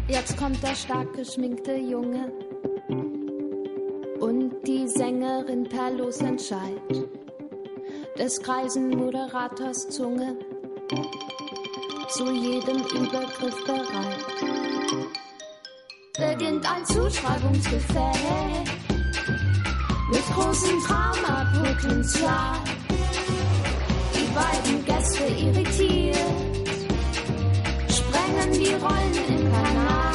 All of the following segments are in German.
Jetzt kommt der stark geschminkte Junge und die Sängerin per Losentscheid des greisen Moderators Zunge zu jedem Übergriff bereit. Beginnt ein Zuschreibungsgefecht mit großem Dramapotenzial. Die beiden Gäste irritiert sprengen die Rollen im Kanal.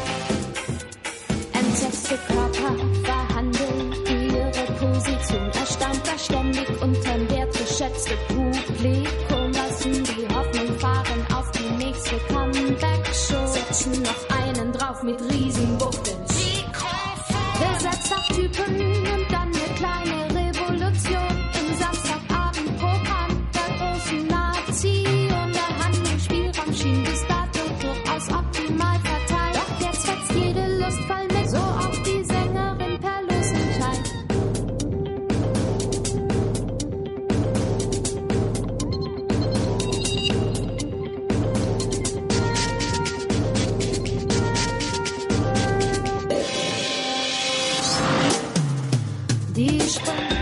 Entsetzte Körper verhandeln ihre Position. Erstaunt, verständig unterm Wert geschätzte Publikum lassen die Hoffnung fahren auf die nächste Comeback-Show. Setzen noch einen drauf mit Riesenwucht ins Mikrofon. Besetzt auf Typen und dann eine kleine Revolution im Samstagabendprogramm der großen Nation. Der Handlungsspielraum schien bis dato durchaus optimal verteilt. Doch jetzt fetzt jede Lust voll mit, so auch die Sängerin per Losentscheid. Die Spannung.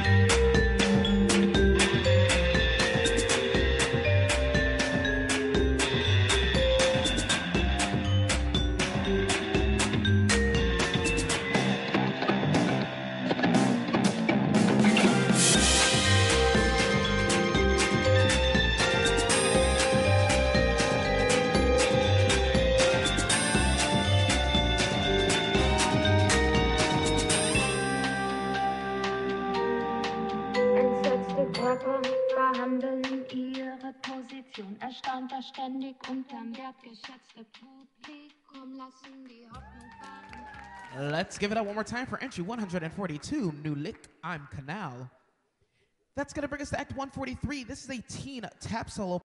Entsetzte Körper verhandeln ihre Position. Erstaunt, verständig unterm wertgeschätzte Publikum lassen die Hoffnung fahren. Let's give it up one more time for entry 142, New Lick, I'm Canal. That's gonna bring us to Act 143. This is a teen tap solo